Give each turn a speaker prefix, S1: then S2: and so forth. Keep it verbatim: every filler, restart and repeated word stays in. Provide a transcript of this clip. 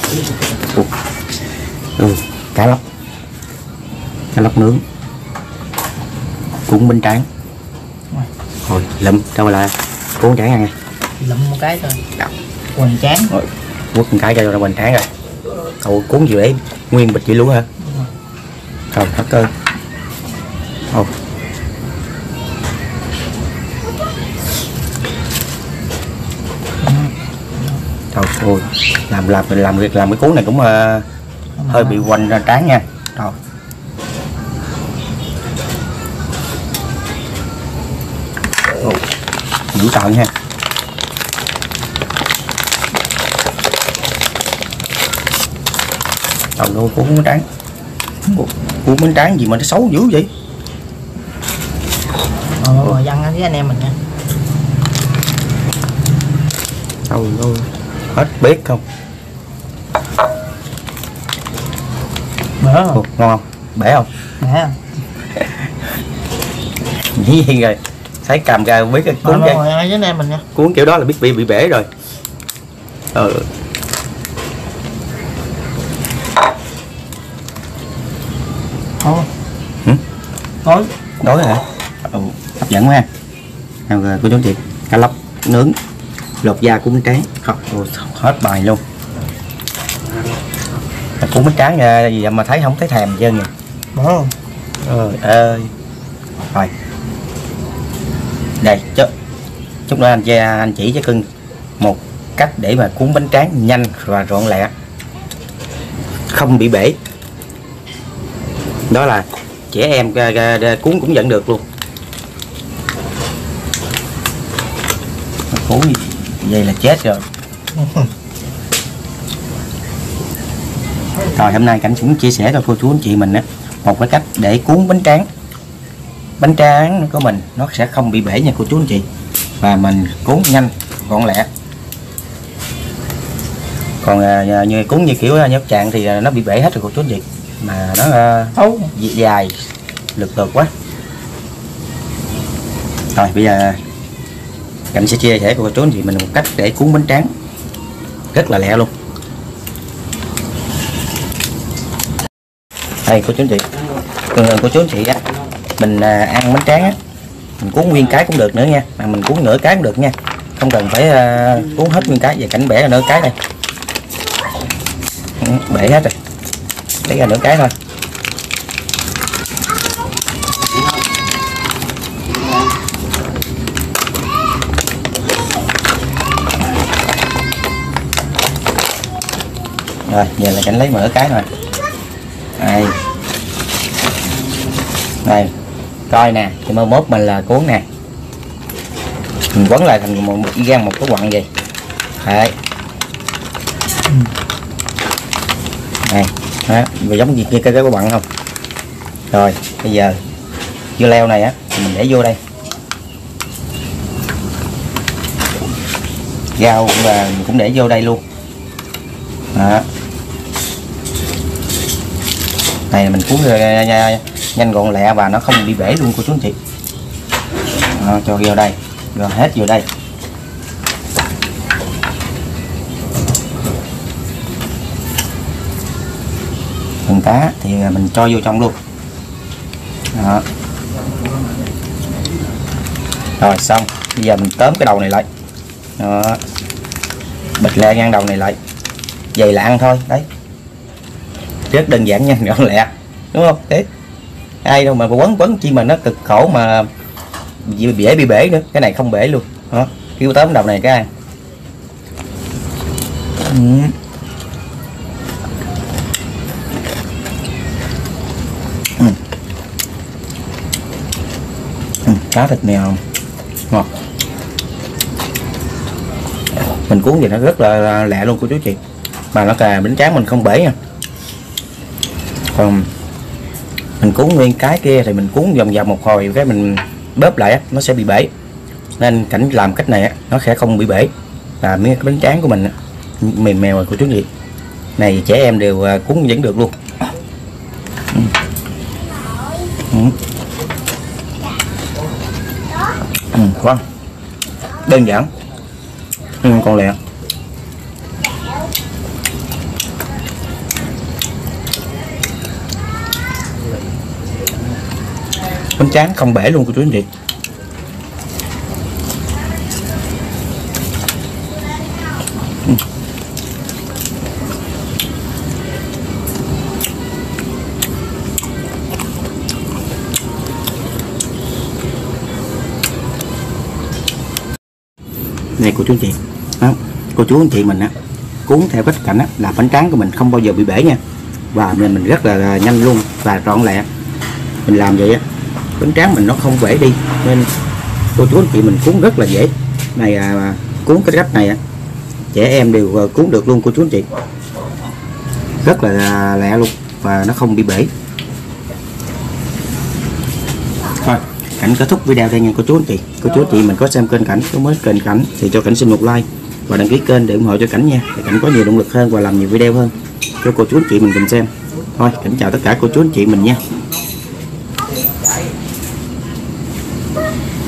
S1: Ừ, cá lóc, cá lóc nướng, cuốn bánh tráng. Rồi lụm cho lại cuốn tráng ăn nha.
S2: Lụm một cái thôi. Hoành tráng.
S1: Rồi quất một cái cho ra hoành tráng rồi. Cậu cuốn gì để nguyên bịch vậy luôn hả? Rồi hết cơ. Ồ. Trời ơi, làm làm làm việc làm cái cuốn này cũng uh, hơi bị hoành ra tráng nha. Rồi. Dữ tợn nha. Trời ơi, cuốn bánh tráng. Cuốn bánh tráng gì mà nó xấu dữ vậy?
S2: Ồ, văng với anh em mình nha.
S1: Trời ơi, hết bếp không?
S2: Bể không?
S1: Ồ, ngon không? Bể không?
S2: Bể không?
S1: Dĩ nhiên rồi. Thấy cầm ra biết cái cuốn
S2: rồi, rồi, với anh em mình nha.
S1: Cuốn kiểu đó là biết bị bị bể rồi. Ừ.
S2: Ồ.
S1: Hử?
S2: Tối.
S1: Đói hả? Ừ, hấp dẫn quá. Nào rồi cô chú chị, cá lóc nướng, lột da cuốn bánh tráng. Không, hết bài luôn. Cuốn bánh tráng gì mà thấy không thấy thèm trơn nhỉ?
S2: Ồ.
S1: Trời ơi. Rồi. Đây, chứ chút nữa anh che anh chỉ cho cưng một cách để mà cuốn bánh tráng nhanh và gọn lẹ, không bị bể. Đó là trẻ em cuốn cũng vẫn được luôn. Cuốn vậy là chết rồi. Rồi hôm nay Cảnh cũng chia sẻ cho cô chú anh chị mình á một cái cách để cuốn bánh tráng. Bánh tráng của mình nó sẽ không bị bể nha cô chú anh chị, và mình cuốn nhanh gọn lẹ. Còn à, như cuốn như kiểu nhớt chạng thì nó bị bể hết rồi cô chú anh chị, mà nó à, dài lực lượt quá. Rồi bây giờ Cảnh sẽ chia sẻ cô chú anh chị mình một cách để cuốn bánh tráng rất là lẹ luôn. Đây cô chú anh chị, cô chú anh chị á, mình à, ăn bánh tráng á, mình cuốn nguyên cái cũng được nữa nha, mà mình cuốn nửa cái cũng được nha, không cần phải uh, cuốn hết nguyên cái. Về Cảnh bẻ ra nửa cái đây. Ừ, bẻ hết rồi, lấy ra nửa cái thôi. Rồi giờ là Cảnh lấy mở cái rồi. Đây, đây coi nè, thì mơ mốt mình là cuốn nè, mình quấn lại thành một gan một cái quặng vậy. Đấy, này đó, giống gì kia cái cái quặng không? Rồi bây giờ dưa leo này á thì mình để vô đây, rau cũng là mình cũng để vô đây luôn. Đó, này mình cuốn nhanh gọn lẹ và nó không bị bể luôn cô chú anh chị. Đó, cho vô đây, rồi hết vô đây. Phần cá thì mình cho vô trong luôn. Đó. Rồi xong, bây giờ mình tóm cái đầu này lại. Đó. Bịch le ngang đầu này lại. Vậy là ăn thôi, đấy. Rất đơn giản nhanh gọn lẹ, đúng không? Thế ai đâu mà quấn quấn chi mà nó cực khổ mà bị bể bị bể nữa. Cái này không bể luôn. Đó, kêu tóm đầu này cái ăn. Ừ. Ừ. Ừ, cá thịt mèo ngọt. Mình cuốn gì nó rất là lẹ luôn cô chú chị, mà nó cà bánh tráng mình không bể nha. Còn mình cuốn nguyên cái kia thì mình cuốn vòng vòng một hồi cái mình bóp lại á, nó sẽ bị bể. Nên Cảnh làm cách này á, nó sẽ không bị bể, và miếng cái bánh tráng của mình á, mềm mèo rồi cô chú chị. Này trẻ em đều cuốn vẫn được luôn. Ừ. Ừ. Ừ, vâng. Đơn giản. Ừ, còn lẹ. bánh tráng không bể luôn cô chú anh chị. Này cô chú anh chị đó, cô chú anh chị mình á cuốn theo cách cảnh á là bánh tráng của mình không bao giờ bị bể nha, và mình mình rất là nhanh luôn và trọn lẹ. Mình làm vậy á bánh tráng mình nó không bể đi, nên cô chú anh chị mình cuốn rất là dễ. Này à, cuốn cái cách này á trẻ em đều cuốn được luôn cô chú anh chị, rất là lẹ luôn và nó không bị bể. Thôi Cảnh kết thúc video đây nha cô chú anh chị. Cô chú anh chị mình có xem kênh Cảnh, có mới kênh Cảnh thì cho Cảnh xin một like và đăng ký kênh để ủng hộ cho Cảnh nha, để Cảnh có nhiều động lực hơn và làm nhiều video hơn cho cô chú anh chị mình cùng xem. Thôi Cảnh chào tất cả cô chú anh chị mình nha.